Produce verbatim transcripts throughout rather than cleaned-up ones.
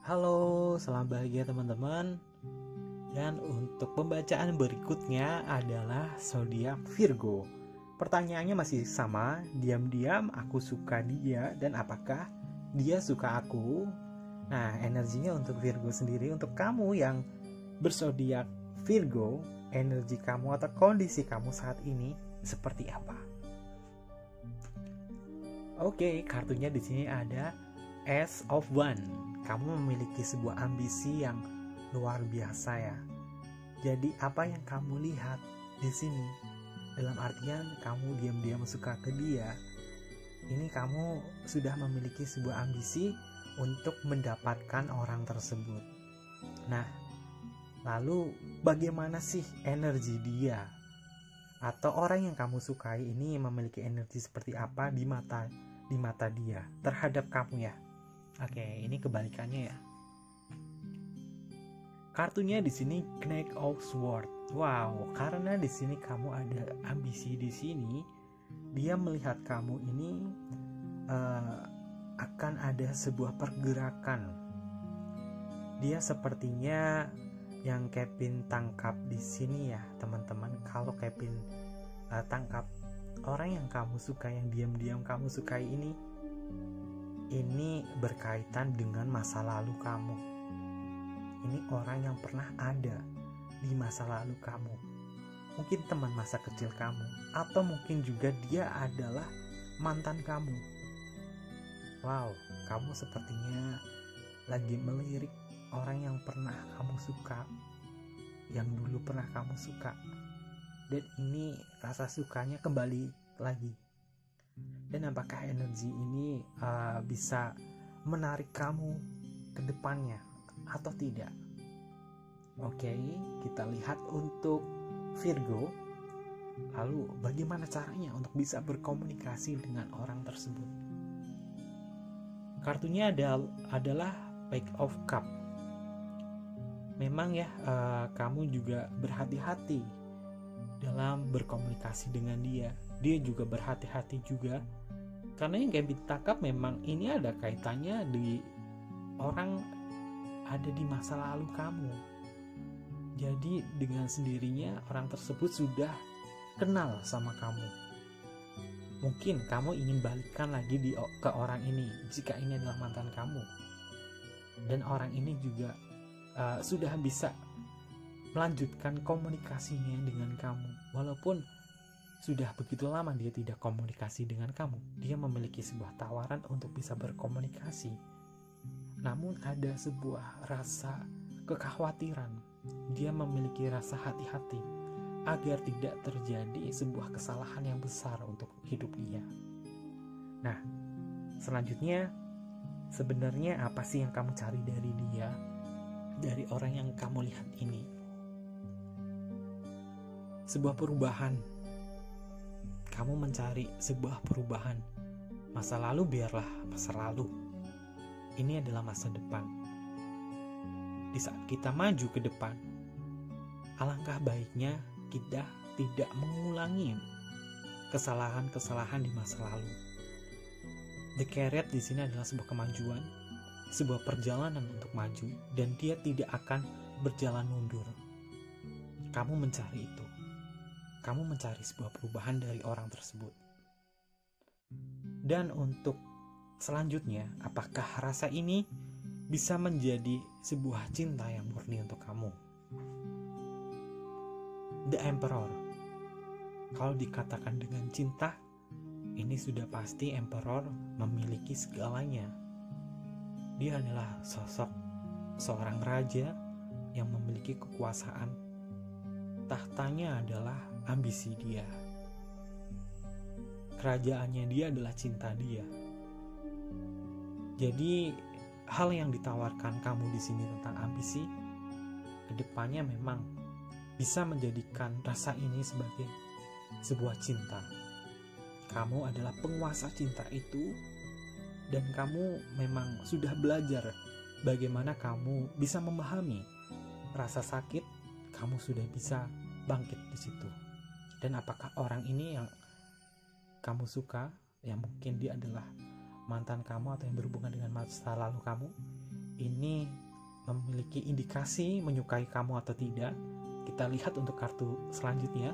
Halo, selamat bahagia teman-teman. Dan untuk pembacaan berikutnya adalah zodiak Virgo. Pertanyaannya masih sama, diam-diam aku suka dia dan apakah dia suka aku? Nah, energinya untuk Virgo sendiri, untuk kamu yang berzodiak Virgo, energi kamu atau kondisi kamu saat ini seperti apa? Oke, kartunya di sini ada Ace of Wands. Kamu memiliki sebuah ambisi yang luar biasa ya. Jadi apa yang kamu lihat di sini, dalam artian kamu diam-diam suka ke dia, ini kamu sudah memiliki sebuah ambisi untuk mendapatkan orang tersebut. Nah, lalu bagaimana sih energi dia? Atau orang yang kamu sukai ini memiliki energi seperti apa di mata di mata dia terhadap kamu ya? Oke, ini kebalikannya ya. Kartunya di sini Knight of Swords. Wow, karena di sini kamu ada ambisi di sini, dia melihat kamu ini uh, akan ada sebuah pergerakan. Dia sepertinya yang Kevin tangkap di sini ya, teman-teman. Kalau Kevin uh, tangkap orang yang kamu suka, yang diam-diam kamu sukai ini, ini berkaitan dengan masa lalu kamu. Ini orang yang pernah ada di masa lalu kamu. Mungkin teman masa kecil kamu, atau mungkin juga dia adalah mantan kamu. Wow, kamu sepertinya lagi melirik orang yang pernah kamu suka, yang dulu pernah kamu suka. Dan ini rasa sukanya kembali lagi. Dan apakah energi ini uh, bisa menarik kamu ke depannya atau tidak? Oke, kita lihat untuk Virgo. Lalu bagaimana caranya untuk bisa berkomunikasi dengan orang tersebut? Kartunya ada, adalah Page of Cup. Memang ya, uh, kamu juga berhati-hati dalam berkomunikasi dengan dia. Dia juga berhati-hati juga, karena yang Kevin tangkap memang ini ada kaitannya di orang ada di masa lalu kamu. Jadi dengan sendirinya orang tersebut sudah kenal sama kamu. Mungkin kamu ingin balikan lagi di, ke orang ini jika ini adalah mantan kamu. Dan orang ini juga uh, sudah bisa melanjutkan komunikasinya dengan kamu. Walaupun sudah begitu lama dia tidak komunikasi dengan kamu, dia memiliki sebuah tawaran untuk bisa berkomunikasi. Namun ada sebuah rasa kekhawatiran. Dia memiliki rasa hati-hati agar tidak terjadi sebuah kesalahan yang besar untuk hidup dia. Nah, selanjutnya sebenarnya apa sih yang kamu cari dari dia, dari orang yang kamu lihat ini? Sebuah perubahan. Kamu mencari sebuah perubahan. Masa lalu biarlah masa lalu. Ini adalah masa depan. Di saat kita maju ke depan, alangkah baiknya kita tidak mengulangi kesalahan-kesalahan di masa lalu. The Carrot di sini adalah sebuah kemajuan, sebuah perjalanan untuk maju, dan dia tidak akan berjalan mundur. Kamu mencari itu. Kamu mencari sebuah perubahan dari orang tersebut. Dan untuk selanjutnya, apakah rasa ini bisa menjadi sebuah cinta yang murni untuk kamu? The Emperor. Kalau dikatakan dengan cinta, ini sudah pasti Emperor memiliki segalanya. Dia adalah sosok seorang raja yang memiliki kekuasaan. Tahtanya adalah ambisi dia. Kerajaannya dia adalah cinta dia. Jadi hal yang ditawarkan kamu di sini tentang ambisi, kedepannya memang bisa menjadikan rasa ini sebagai sebuah cinta. Kamu adalah penguasa cinta itu, dan kamu memang sudah belajar bagaimana kamu bisa memahami rasa sakit. Kamu sudah bisa bangkit di situ. Dan apakah orang ini yang kamu suka, yang mungkin dia adalah mantan kamu atau yang berhubungan dengan masa lalu kamu, ini memiliki indikasi menyukai kamu atau tidak. Kita lihat untuk kartu selanjutnya.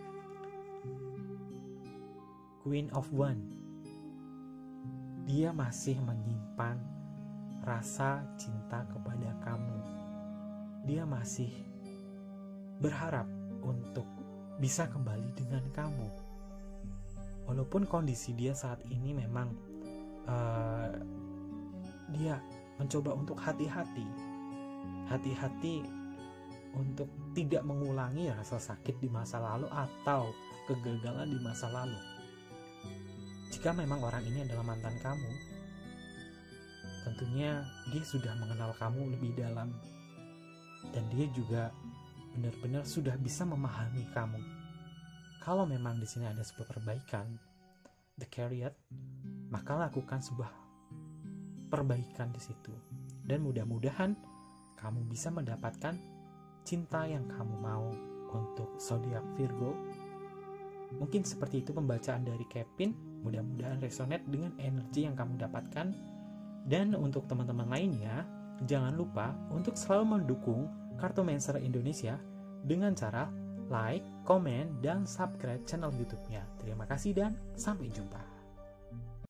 Queen of Wands. Dia masih menyimpan rasa cinta kepada kamu. Dia masih berharap untuk bisa kembali dengan kamu. Walaupun kondisi dia saat ini memang uh, dia mencoba untuk hati-hati. Hati-hati untuk tidak mengulangi rasa sakit di masa lalu atau kegagalan di masa lalu. Jika memang orang ini adalah mantan kamu, tentunya dia sudah mengenal kamu lebih dalam dan dia juga benar-benar sudah bisa memahami kamu. Kalau memang di sini ada sebuah perbaikan, the Chariot, maka lakukan sebuah perbaikan di situ. Dan mudah-mudahan kamu bisa mendapatkan cinta yang kamu mau untuk zodiak Virgo. Mungkin seperti itu pembacaan dari Kevin. Mudah-mudahan resonate dengan energi yang kamu dapatkan. Dan untuk teman-teman lainnya, jangan lupa untuk selalu mendukung Cartomancer Indonesia dengan cara like, komen, dan subscribe channel YouTube-nya. Terima kasih dan sampai jumpa.